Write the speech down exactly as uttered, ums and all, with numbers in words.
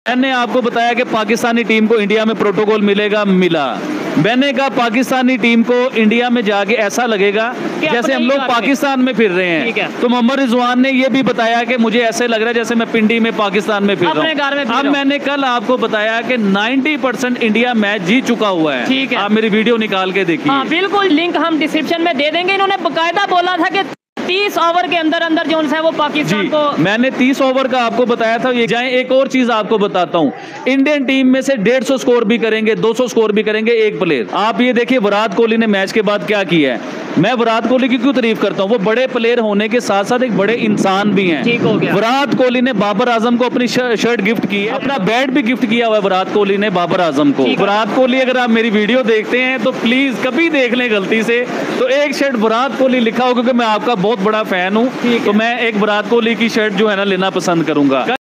मैंने आपको बताया कि पाकिस्तानी टीम को इंडिया में प्रोटोकॉल मिलेगा, मिला। मैंने कहा पाकिस्तानी टीम को इंडिया में जाके ऐसा लगेगा जैसे हम लोग पाकिस्तान में फिर रहे हैं। तो मोहम्मद रिजवान ने ये भी बताया कि मुझे ऐसे लग रहा है जैसे मैं पिंडी में पाकिस्तान में फिर रहा हूं। अब मैंने कल आपको बताया कि नब्बे परसेंट इंडिया मैच जीत चुका हुआ है। ठीक है, आप मेरी वीडियो निकाल के देखिए। हाँ, बिल्कुल, लिंक हम डिस्क्रिप्शन में दे देंगे। इन्होंने बकायदा बोला था कि तीस ओवर के अंदर अंदर जो है वो पाकिस्तान को, मैंने तीस ओवर का आपको बताया था। ये जाए एक और चीज आपको बताता हूं, इंडियन टीम में से डेढ़ सौ स्कोर भी करेंगे, दो सौ स्कोर भी करेंगे एक प्लेयर। आप ये देखिए विराट कोहली ने मैच के बाद क्या किया है। मैं विराट कोहली की क्यों तारीफ करता हूं, वो बड़े प्लेयर होने के साथ साथ एक बड़े इंसान भी हैं। ठीक हो गया। विराट कोहली ने बाबर आजम को अपनी शर्ट गिफ्ट की है, अपना बैट भी गिफ्ट किया हुआ है विराट कोहली ने बाबर आजम को। विराट कोहली अगर आप मेरी वीडियो देखते हैं तो प्लीज कभी देख लें गलती से तो एक शर्ट विराट कोहली लिखा हो, क्योंकि मैं आपका बहुत बड़ा फैन हूं। तो मैं एक विराट कोहली की शर्ट जो है ना लेना पसंद करूंगा।